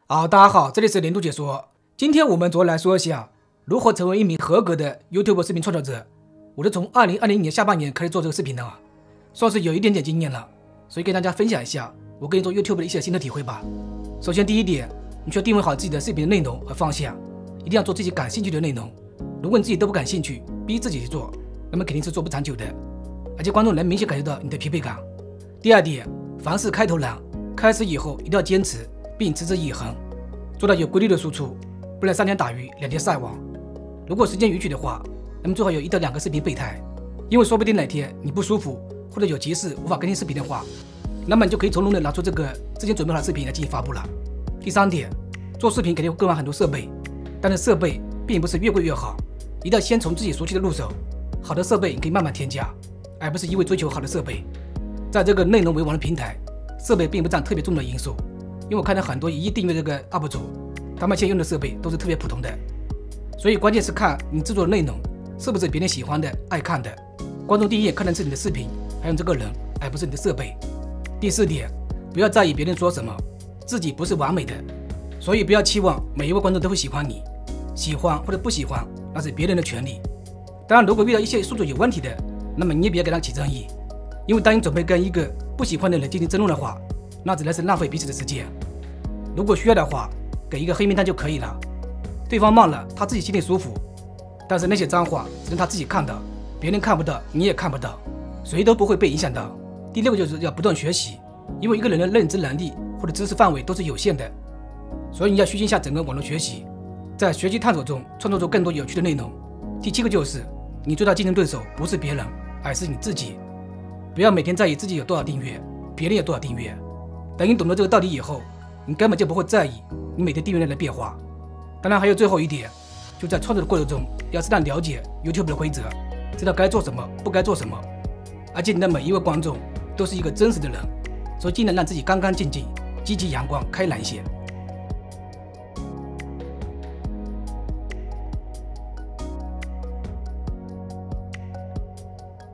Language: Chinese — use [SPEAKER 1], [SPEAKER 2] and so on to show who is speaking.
[SPEAKER 1] 好，大家好，这里是年度解说。今天我们主要来说一下如何成为一名合格的 YouTube 视频创作者。我是从2020年下半年开始做这个视频的算是有一点点经验了，所以跟大家分享一下我个人做 YouTube 的一些心得体会吧。首先第一点，你需要定位好自己的视频的内容和方向，一定要做自己感兴趣的内容。如果你自己都不感兴趣，逼自己去做，那么肯定是做不长久的，而且观众能明显感觉到你的疲惫感。第二点，凡事开头难，开始以后一定要坚持并持之以恒，做到有规律的输出，不能3天打鱼2天晒网。如果时间允许的话，那么最好有1到2个视频备胎，因为说不定哪天你不舒服或者有急事无法更新视频的话，那么你就可以从容的拿出这个之前准备好的视频来进行发布了。第三点，做视频肯定会更换很多设备，但是设备并不是越贵越好，一定要先从自己熟悉的入手。好的设备你可以慢慢添加，而不是一味追求好的设备。在这个内容为王的平台，设备并不占特别重要的因素，因为我看到很多1亿订阅这个 UP 主，他们现在用的设备都是特别普通的，所以关键是看你制作的内容是不是别人喜欢的、爱看的。观众第一眼看的是你的视频，还有这个人，而不是你的设备。第四点，不要在意别人说什么，自己不是完美的，所以不要期望每一位观众都会喜欢你，喜欢或者不喜欢那是别人的权利。当然，如果遇到一些素质有问题的，那么你也不要给他起争议，因为当你准备跟一个不喜欢的人进行争论的话，那只能是浪费彼此的时间。如果需要的话，给一个黑名单就可以了，对方骂了他自己心里舒服，但是那些脏话只能他自己看到，别人看不到，你也看不到，谁都不会被影响到。第6个就是要不断学习，因为一个人的认知能力或者知识范围都是有限的，所以你要虚心下整个网络学习，在学习探索中创作出更多有趣的内容。第7个就是你最大竞争对手不是别人，而是你自己。不要每天在意自己有多少订阅，别人有多少订阅。等你懂得这个道理以后，你根本就不会在意你每天订阅量的变化。当然还有最后一点，就在创作的过程中要适当了解 YouTube 的规则，知道该做什么不该做什么。而且你的每一位观众都是一个真实的人，所以尽量让自己干干净净、积极阳光、开朗一些。